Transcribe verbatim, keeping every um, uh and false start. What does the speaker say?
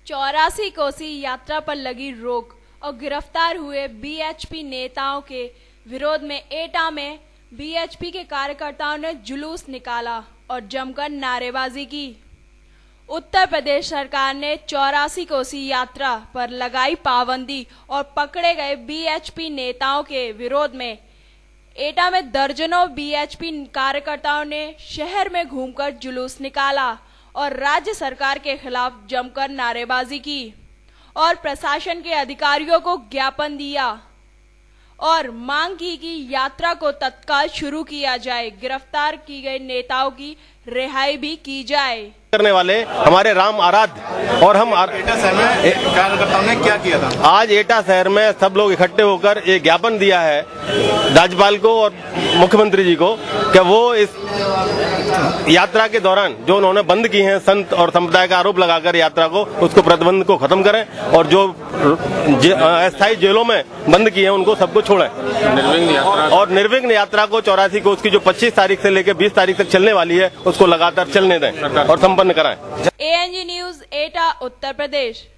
चौरासी कोसी यात्रा पर लगी रोक और गिरफ्तार हुए बीएचपी नेताओं के विरोध में एटा में बीएचपी के कार्यकर्ताओं ने जुलूस निकाला और जमकर नारेबाजी की। उत्तर प्रदेश सरकार ने चौरासी कोसी यात्रा पर लगाई पाबंदी और पकड़े गए बीएचपी नेताओं के विरोध में एटा में दर्जनों बीएचपी कार्यकर्ताओं ने शहर में घूमकर जुलूस निकाला और राज्य सरकार के खिलाफ जमकर नारेबाजी की और प्रशासन के अधिकारियों को ज्ञापन दिया और मांग की कि यात्रा को तत्काल शुरू किया जाए, गिरफ्तार की गए नेताओं की रिहाई भी की जाए। करने वाले हमारे राम आराध्य और हम एटा शहर में कार्यकर्ताओं ने क्या किया था? आज एटा शहर में सब लोग इकट्ठे होकर एक ज्ञापन दिया है राज्यपाल को और मुख्यमंत्री जी को कि वो इस यात्रा के दौरान जो उन्होंने बंद की हैं संत और संप्रदाय का आरोप लगाकर यात्रा को, उसको प्रतिबंध को खत्म करें और जो अस्थायी जेलों में बंद किए हैं उनको सबको छोड़ें और निर्विघ्न यात्रा को चौरासी को उसकी जो पच्चीस तारीख से लेकर बीस तारीख तक चलने वाली है उसको लगातार चलने दें और संपन्न कराएं। एएनजी न्यूज एटा उत्तर प्रदेश।